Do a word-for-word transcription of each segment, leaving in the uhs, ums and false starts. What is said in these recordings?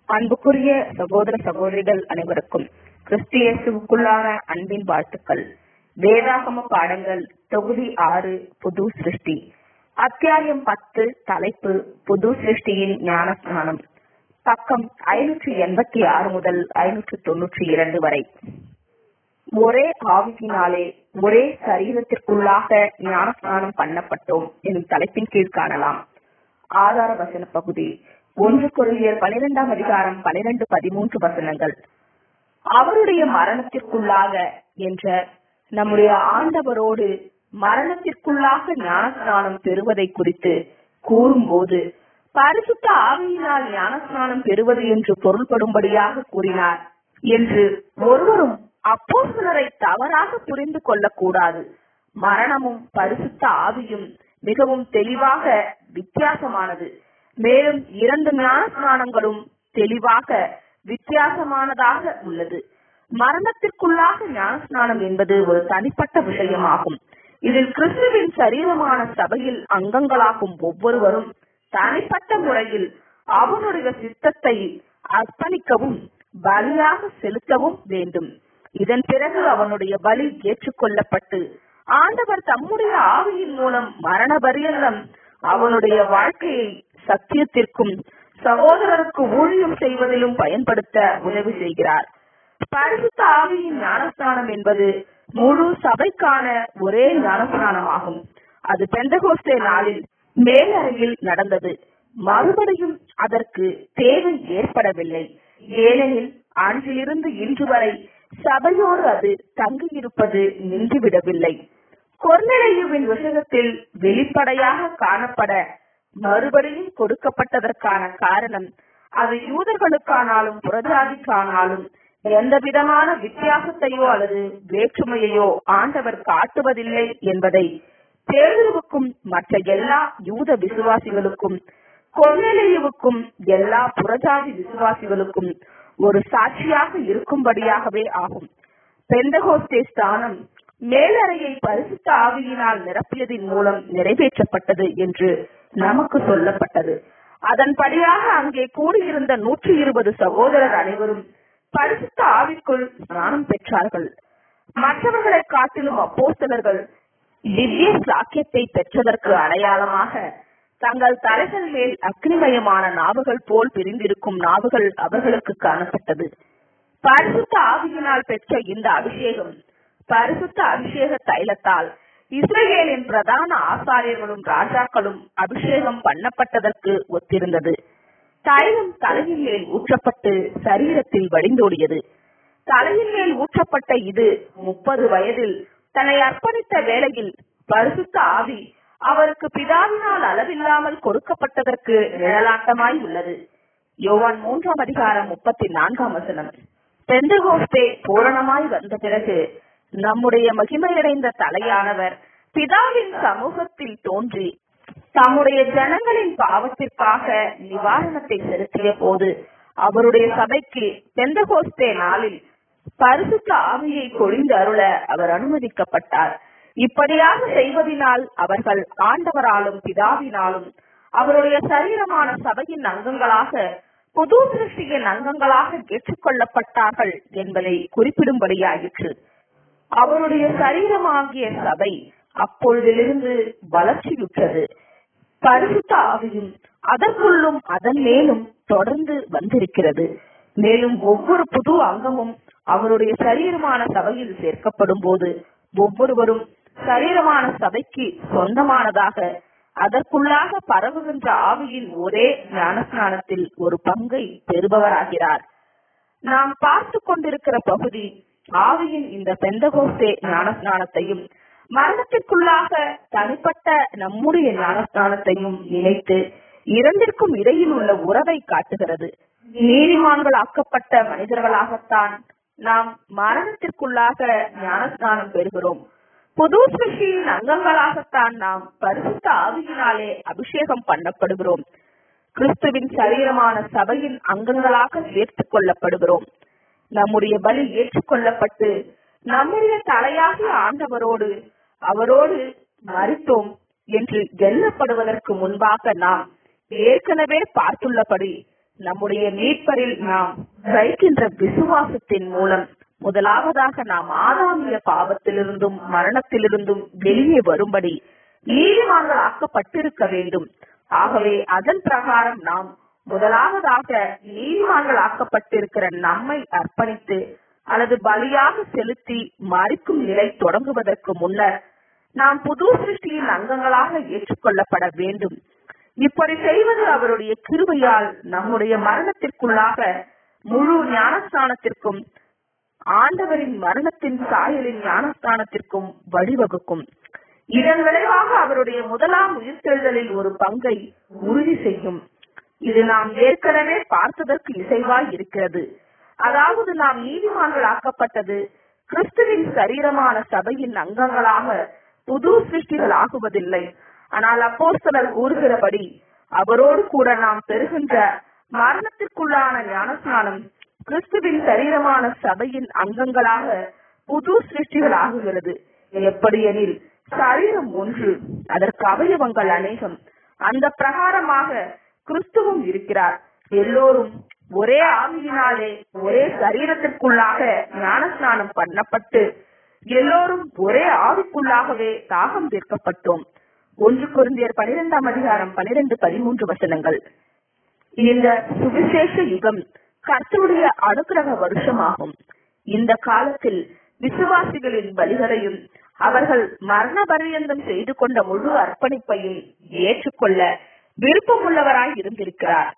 அன்புக்குரிய சகோதர சகோதரிகள் அனைவருக்கும் கிறிஸ்தியேசுவுக்குள்ளான அன்பின் வாழ்த்துக்கள். வேதாகம பாடங்கள் தொகுதி ஆறு, புது சிருஷ்டி, அத்தியாயம் பத்து, தலைப்பு புது சிருஷ்டியின் ஞானஸ்நானம், பக்கம் ஐநூற்றி எண்பத்தி ஆறு முதல் ஐநூற்றி தொன்னூற்றி இரண்டு வரை. ஒரே ஆவியினாலே ஒரே சரீரத்திற்குள்ளாக ஞானஸ்நானம் பண்ணப்பட்டோம் எனும் தலைப்பின் கீழ் காணலாம். ஆதார வசன பகுதி ஒன்று கொரிந்தியர் பனிரெண்டாம் அதிகாரம் பனிரெண்டு பதிமூன்று வசனங்கள். அவருடைய மரணத்திற்குள்ளாக என்ற நம்முடைய ஆண்டவரோடு மரணத்திற்குள்ளாக ஞானஸ்நானம் பெறுவதை குறித்து கூறும்போது பரிசுத்த ஆவியினால் ஞானஸ்நானம் பெறுவது என்று பொருள்படும்படியாக கூறினார் என்று ஒருவரும் அப்போஸ்தலரை தவறாக புரிந்து கொள்ளக்கூடாது. மரணமும் பரிசுத்த ஆவியும் மிகவும் தெளிவாக வித்தியாசமானது. மேலும் இரண்டு ஞானஸ்நானங்களும் தெளிவாக வித்தியாசமானதாக உள்ளது. மரணத்திற்குள்ளாக ஞானஸ்நானம் என்பது ஒரு தனிப்பட்ட விஷயமாகும். இதில் கிறிஸ்துவின் சரீரமான சபையில் அங்கங்களாகும் ஒவ்வொருவரும் தனிப்பட்ட முறையில் அவனுடைய சித்தத்தை அர்ப்பணிக்கவும் பலியாக செலுத்தவும் வேண்டும். இதன் பிறகு அவனுடைய பலி ஏற்றுக்கொள்ளப்பட்டு ஆண்டவர் தம்முடைய ஆவியின் மூலம் மரண பரியந்தம் அவனுடைய வாழ்க்கையை சத்தியத்திற்கும் சகோதரருக்கு ஊழியம் செய்வதிலும் பயன்படுத்த உதவி செய்கிறார். பரிசுத்த ஆவியின் ஞானஸ்நானம் என்பது முழு சபைக்கான ஒரே ஞானஸ்நானமாகும். அது பெந்தகோஸ்தே நாளில் மேலறையில் நடந்தது. மறுபடியும் அதற்கு தேவை ஏற்படவில்லை. ஏனெனில் அன்றிலிருந்து இன்று வரை சபையோடு அது தங்கியிருப்பது நின்றுவிடவில்லை. கொர்நேலியுவின் விஷயத்தில் வெளிப்படையாக காணப்பட மறுபடியும் கொடுக்கப்பட்டதற்கான காரணம் அது யூதர்களுக்கானாலும் புறஜாதிக்கானாலும் எந்த விதமான வித்தியாசத்தையோ அல்லது வேற்றுமையையோ ஆண்டவர் காட்டுவதில்லை என்பதை பேதுருவுக்கும் மற்ற எல்லா யூத விசுவாசிகளுக்கும் கொர்நேலியுவுக்கும் எல்லா புறஜாதி விசுவாசிகளுக்கும் ஒரு சாட்சியாக இருக்கும்படியாகவே ஆகும். பெந்தகோஸ்தே ஸ்தானம் மேலறையை பரிசுத்த ஆவியினால் நிரப்பியதின் மூலம் நிறைவேற்றப்பட்டது என்று நமக்கு சொல்லப்பட்டது. அதன்படியாக அங்கே கூடியிருந்த நூற்றி இருபது சகோதரர் அனைவரும் பரிசுத்த ஆவிக்குள் ஸ்நானம் பெற்றார்கள். மற்றவர்களை காட்டிலும் அப்போஸ்தலர்கள் திவ்ய சாக்கியத்தை பெற்றதற்கு அடையாளமாக தங்கள் தலைகள் மேல் அக்னிமயமான நாவுகள் போல் பிரிந்திருக்கும் நாவுகள் அவர்களுக்கு காணப்பட்டது. பரிசுத்த ஆவியினால் பெற்ற இந்த அபிஷேகம் பரிசுத்த அபிஷேக தைலத்தால் இஸ்ரவேலின் பிரதான ஆசாரியர்களும் ராஜாக்களும் அபிஷேகம் பண்ணப்பட்டதற்கு ஒத்திருந்தது. தைலம் தலையின் மேல் ஊற்றப்பட்டு சரீரத்தில் வழிந்தோடியது. தலையின் மேல் ஊற்றப்பட்ட இது முப்பது வயதில் தன்னை அர்ப்பணித்த வேளையில் பரிசுத்த ஆவி அவருக்கு பிதாவினால் அளவில்லாமல் கொடுக்கப்பட்டதற்கு நிழலாட்டமாய் உள்ளது. யோவான் மூன்றாம் அதிகாரம் முப்பத்தி நான்காம் வசனம். பெந்தகோஸ்தே பூரணமாய் வந்த பிறகு நம்முடைய மகிமையடைந்த தலையானவர் பிதாவின் சமூகத்தில் தோன்றி தம்முடைய ஜனங்களின் பாவத்திற்காக நிவாரணத்தை செலுத்திய போது அவருடைய சபைக்கு பெந்தகோஸ்தே நாளில் பரிசுத்த ஆவியை பொழிந்து அருள அவர் அனுமதிக்கப்பட்டார். இப்படியாக செய்வதனால் அவர்கள் ஆண்டவராலும் பிதாவினாலும் அவருடைய சரீரமான சபையின் அங்கங்களாக புது சிருஷ்டியின் அங்கங்களாக ஏற்றுக்கொள்ளப்பட்டார்கள் என்பதை குறிப்பிடும்படியாயிற்று. அவருடைய சரீரமாகிய சபை அப்பொழுதிலிருந்து வளர்ச்சியுற்றது. பரிசுத்த ஆவியும் அதற்குள்ளும் அதன் மேலும் தொடர்ந்து வந்திருக்கிறது. மேலும் ஒவ்வொரு புது அங்கமும் அவருடைய சரீரமான சபையில் சேர்க்கப்படும் போது ஒவ்வொருவரும் சரீரமான சபைக்கு சொந்தமானதாக அதற்குள்ளாக பரவுகின்ற ஆவியின் ஒரே ஞானஸ்நானத்தில் ஒரு பங்கை பெறுபவராகிறார். நாம் பார்த்து கொண்டிருக்கிற பகுதி ஆவியின் இந்த பெந்தகோஸ்தே ஞானஸ்நானத்தையும் மரணத்திற்குள்ளாக தனிப்பட்ட நம்முடைய ஞானஸ்நானத்தையும் இணைத்து இரண்டிற்கும் இடையில் உள்ள உறவை காட்டுகிறது. நீதிமான்கள் ஆக்கப்பட்ட மனிதர்களாகத்தான் நாம் மரணத்திற்குள்ளாக ஞானஸ்நானம் பெறுகிறோம். புது சிருஷ்டியின் அங்கங்களாகத்தான் நாம் பரிசுத்த ஆவியினாலே அபிஷேகம் பண்ணப்படுகிறோம். கிறிஸ்துவின் சரீரமான சபையின் அங்கங்களாக சேர்த்துக் கொள்ளப்படுகிறோம். நம்முடைய பலி ஏற்றுக்கொள்ளப்பட்டு நம்முடைய தலையாகிய ஆண்டவரோடு அவரோடு மரித்தோம் என்று எண்ணப்படுவதற்கு முன்பாக நாம் ஏற்கனவே பார்த்துள்ளபடி நம்முடைய மீட்பரில் நாம் வைக்கின்ற விசுவாசத்தின் மூலம் முதலாவதாக நாம் ஆதாமிய பாவத்திலிருந்தும் மரணத்திலிருந்தும் வெளியே வரும்படி நீதிமான்கள் ஆக்கப்பட்டிருக்க வேண்டும். ஆகவே அதன் பிரகாரம் நாம் முதலாவதாக நீதிமான்கள் ஆக்கப்பட்டிருக்கிற நம்மை அர்ப்பணித்து அல்லது பலியாக செலுத்தி மரிக்கும் நிலை தொடங்குவதற்கு முன்னர் நாம் புது சிருஷ்டியின் அங்கங்களாக ஏற்றுக்கொள்ளப்பட வேண்டும். இப்படி செய்வது அவருடைய கிருபையால் நம்முடைய மரணத்திற்குள்ளாக முழு ஞானஸ்தானத்திற்கும் ஆண்டவரின் மரணத்தின் சாயலின் ஞானஸ்தானத்திற்கும் வழிவகுக்கும். இதன் விளைவாக அவருடைய முதலாம் உயிர்த்தெழுதலில் ஒரு பங்கை உறுதி செய்யும். இது நாம் ஏற்கனவே பார்த்ததற்கு இசைவாய் இருக்கிறது. அதாவது நாம் நீதிமான்கள் ஆக்கப்பட்டது கிறிஸ்துவின் சரீரமான சபையின் அங்கங்களாக புது சிருஷ்டிகள் ஆகுவதில்லை. ஆனால் அப்போஸ்தலர் கூறுகிறபடி அவரோடு கூட நாம் பெறுகின்ற மரணத்திற்குள்ளான ஞானஸ்நானம் கிறிஸ்துவின் சரீரமான சபையின் அங்கங்களாக புது சிருஷ்டிகள் ஆகுகிறது. எப்படி எனில் சரீரம் ஒன்று, அதற்கு அவயவங்கள் அநேகம். அந்த பிரகாரமாக கிறிஸ்துவும் இருக்கிறார். எல்லோரும் ஒரே ஆவியினாலே ஒரே சரீரத்திற்குள்ளாக ஞானஸ்நானம் பண்ணப்பட்டு எல்லோரும் ஒரே ஆவிக்குள்ளாகவே தாகம் தீர்க்கப்பட்டோம். ஒன்று கொரிந்தியர் பனிரெண்டாம் அதிகாரம் பனிரெண்டு பதிமூன்று வசனங்கள். இந்த சுவிசேஷ யுகம் கர்த்தருடைய அனுக்கிரக வருஷமாகும். இந்த காலத்தில் விசுவாசிகளின் பலிகளையும் அவர்கள் மரண பரியந்தம் செய்து கொண்ட முழு அர்ப்பணிப்பையும் ஏற்றுக்கொள்ள விருப்பமுள்ளவராய் இருந்திருக்கிறார்.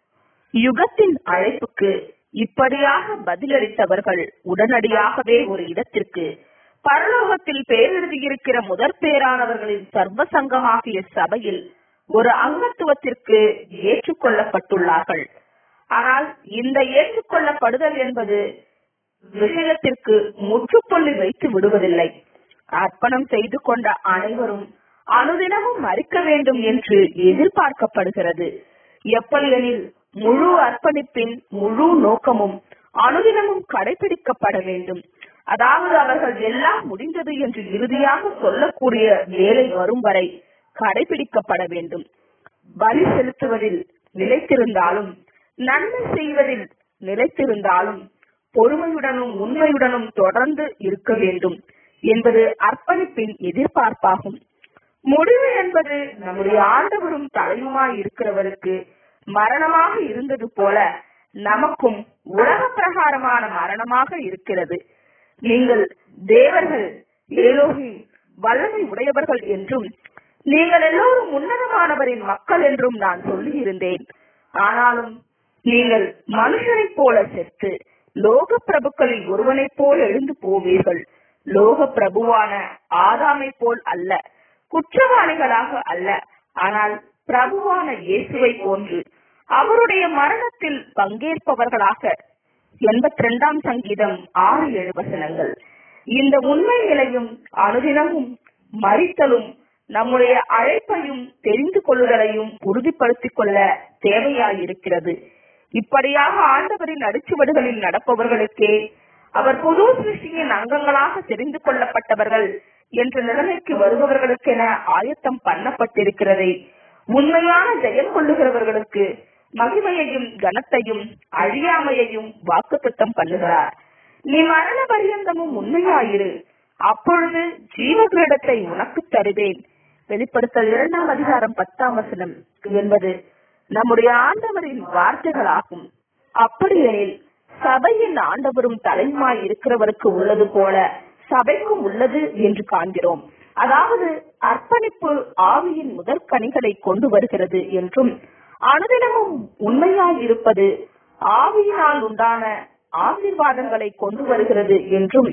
யுகத்தின் அழைப்புக்கு இப்படியாக பதிலளித்தவர்கள் உடனடியாகவே ஒரு இடத்திற்கு பரலோகத்தில் பேரெழுதியிருக்கிற முதற் பேரானவர்களின் சர்வ சங்கமாகிய சபையில் ஒரு அங்கத்துவத்திற்கு ஏற்றுக்கொள்ளப்பட்டுள்ளார்கள். ஆனால் இந்த ஏற்றுக்கொள்ளப்படுதல் என்பது விஷயத்திற்கு முற்றுப்புள்ளி வைத்து விடுவதில்லை. அர்ப்பணம் செய்து கொண்ட அனைவரும் அனுதினமும் மரிக்க வேண்டும் என்று எதிர்பார்க்கப்படுகிறது. எப்படியெனில் முழு அர்ப்பணிப்பின் முழு நோக்கமும் அனுதினமும் கடைபிடிக்கப்பட வேண்டும். அதாவது அவர்கள் எல்லாம் முடிந்தது என்று இறுதியாக சொல்லக்கூடிய வேலை வரும் வரை கடைபிடிக்கப்பட வேண்டும். பலி செலுத்துவதில் நிலைத்திருந்தாலும் நன்மை செய்வதில் நிலைத்திருந்தாலும் பொறுமையுடனும் உண்மையுடனும் தொடர்ந்து இருக்க வேண்டும் என்பது அர்ப்பணிப்பின் எதிர்பார்ப்பாகும். முடிவு என்பது நம்முடைய ஆண்டவரும் தலையுமாய் இருக்கிறவருக்கு மரணமாக இருந்தது போல நமக்கும் உலக பிரகாரமான மரணமாக இருக்கிறது. நீங்கள் தேவர்கள், ஏலோகி, வல்லமை உடையவர்கள் என்றும் நீங்கள் எல்லோரும் உன்னதமானவரின் மக்கள் என்றும் நான் சொல்லி இருந்தேன். ஆனாலும் நீங்கள் மனுஷனைப் போல செத்து லோக பிரபுக்களில் ஒருவனைப் போல் எழுந்து போவீர்கள். லோக பிரபுவான ஆதாமை போல் அல்ல, குற்றவாளிகளாக அல்ல, ஆனால் பிரபுவான இயேசுவை போன்று அவருடைய மரணத்தில் பங்கேற்பவர்களாக. எண்பத்தி இரண்டாம் சங்கீதம் ஆறு ஏழு வசனங்கள். இந்த உண்மை நிலையும் அனுதினமும் மரித்தலும் நம்முடைய அழைப்பையும் தெரிந்து கொள்ளுதலையும் உறுதிப்படுத்திக் கொள்ள தேவையாயிருக்கிறது. இப்படியாக ஆண்டவரின் அடிச்சுவடுகளில் நடப்பவர்களுக்கே அவர் புது சிருஷ்டியின் அங்கங்களாக தெரிந்து கொள்ளப்பட்டவர்கள் என்ற நிலைமைக்கு வருபவர்களுக்கென ஆயத்தம் பண்ணப்பட்டிருக்கிறதை உண்மையான ஜெயம் கொள்ளுகிறவர்களுக்கு மகிமையையும் கனத்தையும் அழியாமையையும் வாக்குத்தத்தம் பண்ணுகிறார். நீ மரண பரியந்தமும் உண்மையாயிரு, அப்பொழுது ஜீவகிரீடத்தை உனக்கு தருவேன். வெளிப்படுத்தல் இரண்டாம் அதிகாரம் பத்தாம் வசனம் என்பது நம்முடைய ஆண்டவரின் வார்த்தைகளாகும். அப்படியெனில் சபையின் ஆண்டவரும் தலைமாய் இருக்கிறவருக்கு உள்ளது போல சபைக்கும் உள்ளது என்று காண்கிறோம். அதாவது அர்ப்பணிப்பு ஆவியின் முதற் கனிகளை கொண்டு வருகிறது என்றும் அனுதினமும் உண்மையாயிருப்பது ஆவியினால் உண்டான ஆசீர்வாதங்களை கொண்டு வருகிறது என்றும்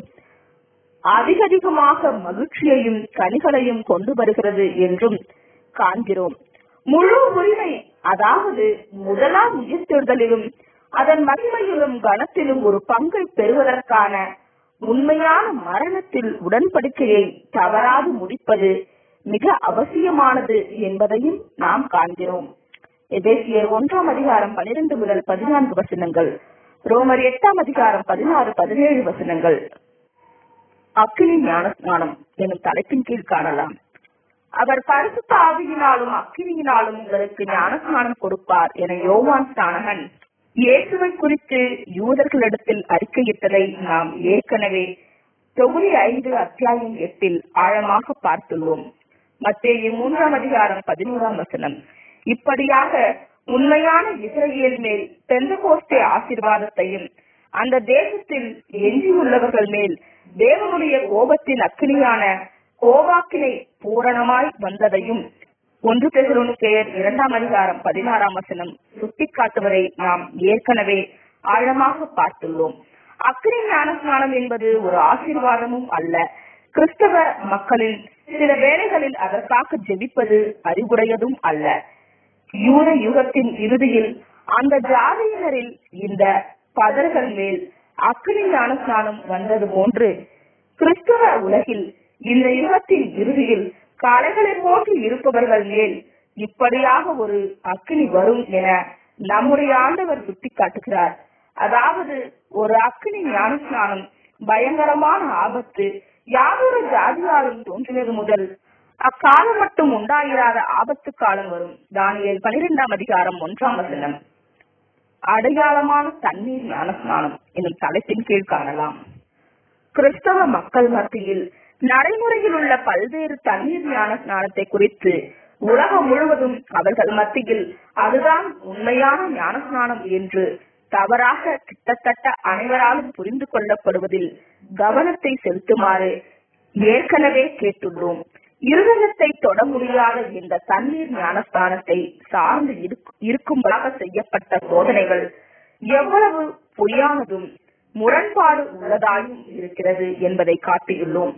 அதிகதிகமாக மகிழ்ச்சியையும் கனிகளையும் கொண்டு வருகிறது என்றும் காண்கிறோம். முழு உரிமை, அதாவது முதலாம் உயிர்த்தெழுதலிலும் அதன் மகிமையிலும் கனத்திலும் ஒரு பங்கை பெறுவதற்கான உண்மையான மரணத்தில் உடன்படிக்கையை தவறாது முடிப்பது மிக அவசியமானது என்பதையும் நாம் காண்கிறோம். எபேசியர் ஒன்றாம் அதிகாரம் பனிரெண்டு முதல் பதினான்கு வசனங்கள், ரோமர் எட்டாம் அதிகாரம் பதினாறு பதினேழு வசனங்கள் அக்கினி ஞானஸ்நானம் எனும் தலைப்பின் கீழ் காணலாம். அவர் பரிசுத்த ஆவியினாலும் அக்கினியினாலும் உங்களுக்கு ஞானஸ்நானம் கொடுப்பார் என யோவான் ஸ்நானகன் இயேசுவை குறித்து யூதர்களிடத்தில் அறிக்கையிட்டதை நாம் ஏற்கனவே தொகுதி ஐந்து அத்தியாயம் எட்டில் ஆழமாக பார்த்துள்ளோம். மத்தேயு மூன்றாம் அதிகாரம் பதினோராம் வசனம். இப்படியாக உண்மையான இஸ்ரவேல் மேல் பெந்தெகோஸ்தே ஆசீர்வாதத்தையும் அந்த தேசத்தில் எஞ்சியுள்ளவர்கள் மேல் தேவனுடைய கோபத்தின் அக்கினியான கோபாக்கினை பூரணமாய் வந்ததையும் ஒன்று தெசலோனிக்கேயர் இரண்டாம் அதிகாரம் பதினாறாம் வசனம் சுட்டிக்காட்டுவதை நாம் ஏற்கனவே ஆழமாக பார்த்துள்ளோம். அக்கினி ஞானஸ்நானம் என்பது ஒரு ஆசீர்வாதமும் அல்ல. கிறிஸ்தவ மக்களில் சில வேளைகளில் அதற்காக ஜெபிப்பது அறிவுடையதும் அல்ல. யூத யுகத்தின் இறுதியில் அந்த ஜாதியினரில் இந்த பதர்கள் மேல் அக்கினி ஞானஸ்நானம் வந்தது போன்று கிறிஸ்தவ உலகில் இந்த யுகத்தின் இறுதியில் கலைகளை போட்டு இருப்பவர்கள் மேல் இப்படியாக ஒரு அக்கினி வரும் என நம்முடைய ஆண்டவர் சுட்டிக்காட்டுகிறார். அதாவது ஒரு அக்கினி ஞானஸ்நானம் பயங்கரமான ஆபத்து யாதொரு ஜாதியாலும் தோன்றினது முதல் அக்காலம் மட்டும் உண்டாயிராத ஆபத்து காலம் வரும். தானியேல் பனிரெண்டாம் அதிகாரம் ஒன்றாம் வசனம். அடையாளமான தண்ணீர் ஞானஸ்நானம் எனும் தலைப்பின் கீழ் காணலாம். கிறிஸ்தவ மக்கள் மத்தியில் நடைமுறையில் உள்ள பல்வேறு தண்ணீர் ஞானஸ்நானத்தை குறித்து உலகம் முழுவதும் அவர்கள் மத்தியில் அதுதான் உண்மையான ஞானஸ்நானம் என்று தவறாக கிட்டத்தட்ட அனைவராலும் புரிந்து கொள்ளப்படுவதில் கவனத்தை செலுத்துமாறு ஏற்கனவே கேட்டுள்ளோம். இருதயத்தை தொட முடியாத இந்த தண்ணீர் ஞானஸ்தானத்தை சார்ந்து இருக்கும்படியாக செய்யப்பட்ட சோதனைகள் எவ்வளவு பொய்யானதும் முரண்பாடு உள்ளதாயும் இருக்கிறது என்பதை காட்டியுள்ளோம்.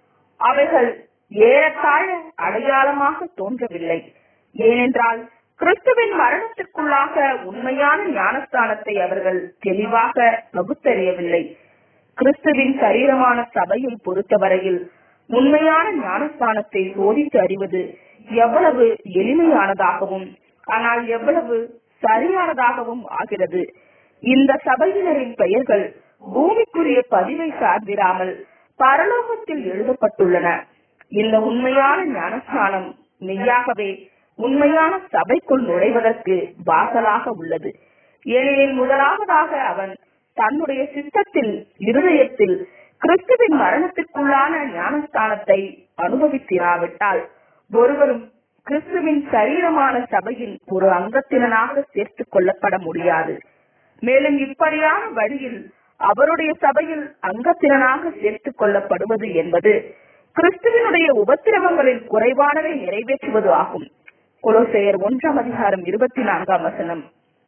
அவைகள் ஏறத்தாழ அடையாளமாக தோன்றவில்லை. ஏனென்றால் கிறிஸ்துவின் மரணத்திற்குள்ளாக உண்மையான ஞானஸ்தானத்தை அவர்கள் தெளிவாக பகுத்தறியவில்லை. கிறிஸ்துவின் சரீரமான சபையை பொறுத்தவரையில் உண்மையான ஞானஸ்தானத்தை சோதித்து அறிவது எவ்வளவு எளிமையானதாகவும் ஆனால் எவ்வளவு சரியானதாகவும் ஆகிறது. இந்த சபையினரின் பெயர்கள் பூமிக்குரிய பதிவை சார்ந்திராமல் பரலோகத்தில் எழுதப்பட்டுள்ளன. இந்த உண்மையான ஞானஸ்நானம் மெய்யாகவே உண்மையான சபைக்குள் நுழைவதற்கு வாசலாக உள்ளது. ஏனெனில் முதலாவதாக அவன் தன்னுடைய சித்தத்தில் இருதயத்தில் கிறிஸ்துவின் மரணத்திற்குள்ளான ஞானஸ்தானத்தை அனுபவித்திராவிட்டால் ஒருவரும் கிறிஸ்துவின் சரீரமான சபையின் ஒரு அங்கத்தினராக சேர்த்துக் கொள்ளப்பட முடியாது. மேலும் இப்படியான வழியில் அவருடைய சபையில் அங்கத்தினராக சேர்த்துக் கொள்ளப்படுவது என்பது கிறிஸ்துவனுடைய உபத்திரவங்களில் குறைவானதை நிறைவேற்றுவது ஆகும். கொலோசையர் ஒன்றாம் அதிகாரம் இருபத்தி நான்காம் வசனம்.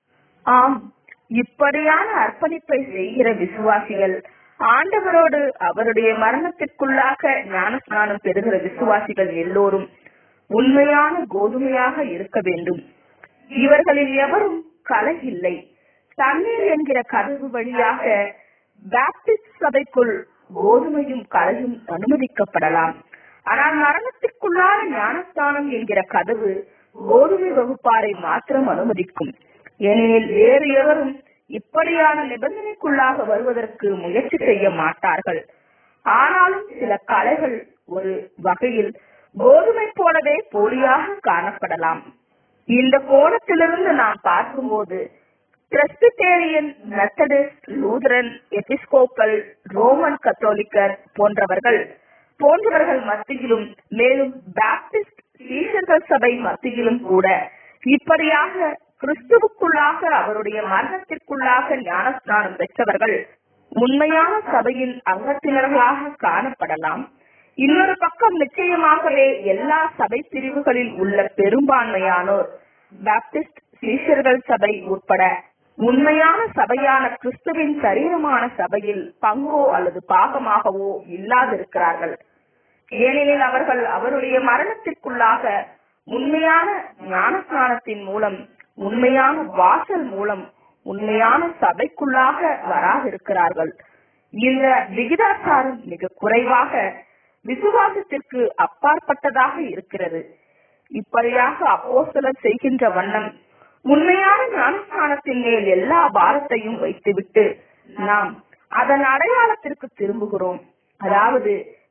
ஆம், இப்படியான அர்ப்பணிப்பை செய்கிற விசுவாசிகள் ஆண்டவரோடு அவருடைய மரணத்திற்குள்ளாக ஞானஸ்நானம் பெறுகிற விசுவாசிகள் எல்லோரும் உண்மையான கோதுமையாக இருக்க வேண்டும். இவர்களில் எவரும் கலை இல்லை. தண்ணீர் என்கிற கதவு வழியாக பாப்டிஸ்ட் சபைக்குள் கோதுமையும் கலையும் அனுமதிக்கப்படலாம். ஆனால் மரணத்திற்குள்ளான ஞானஸ்தானம் என்கிற கதவு கோதுமை வகுப்பாரை மாத்திரம் அனுமதிக்கும். ஏனெனில் வேறு எவரும் இப்படியான நிபந்தனைக்குள்ளாக வருவதற்கு முயற்சி செய்ய மாட்டார்கள். ஆனாலும் சில கலைகள் ஒரு வகையில் கோதுமை போலவே போலியாக காணப்படலாம். இந்த கோணத்திலிருந்து நாம் பார்க்கும்போது Presbyterian, Methodist, Lutheran, Episcopal, Roman கத்தோலிக்கர் போன்றவர்கள் போன்றவர்கள் மத்தியிலும் மேலும் பாப்டிஸ்ட் சீஷர்கள் சபை மத்தியிலும் கூட இப்படியாக கிறிஸ்துவுக்குள்ளாக அவருடைய மரணத்திற்குள்ளாக ஞானஸ்நானம் பெற்றவர்கள் உண்மையான சபையின் அங்கத்தினர்களாக காணப்படலாம். இன்னொரு பக்கம் நிச்சயமாகவே எல்லா சபை பிரிவுகளில் உள்ள பெரும்பான்மையானோர் பாப்டிஸ்ட் சீஷர்கள் சபை உட்பட உண்மையான சபையான கிறிஸ்துவின் சரீரமான சபையில் பங்கோ அல்லது பாகமாகவோ இல்லாதிருக்கிறார்கள். ஏனெனில் அவர்கள் அவருடைய மரணத்திற்குள்ளாக உண்மையான ஞானஸ்நானத்தின் மூலம் உண்மையான வாசல் மூலம் உண்மையான சபைக்குள்ளாக வராதிருக்கிறார்கள். இந்த விகிதாச்சாரம் மிக குறைவாக விசுவாசத்திற்கு அப்பாற்பட்டதாக இருக்கிறது. இப்படியாக அப்போஸ்தலர் செய்கின்ற வண்ணம் உண்மையான ஞானஸ்நானத்தின் மேல் எல்லா பாரத்தையும் வைத்துவிட்டு நாம் அதன் அடையாளத்திற்கு திரும்புகிறோம். அதாவது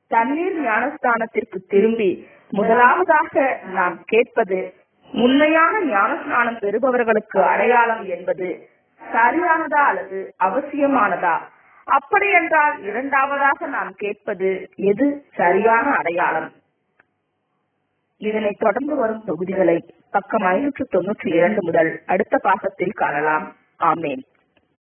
தண்ணீர் ஞானஸ்தானத்திற்கு திரும்பி முதலாவதாக நாம் கேட்பது, உண்மையான ஞானஸ்நானம் பெறுபவர்களுக்கு அடையாளம் என்பது சரியானதா அல்லது அவசியமானதா? அப்படி என்றால் இரண்டாவதாக நாம் கேட்பது எது சரியான அடையாளம்? இதனை தொடர்ந்து வரும் தொகுதிகளை பக்கம் ஐநூற்று தொன்னூற்றி இரண்டு முதல் அடுத்த பாகத்தில் காணலாம். ஆமேன்.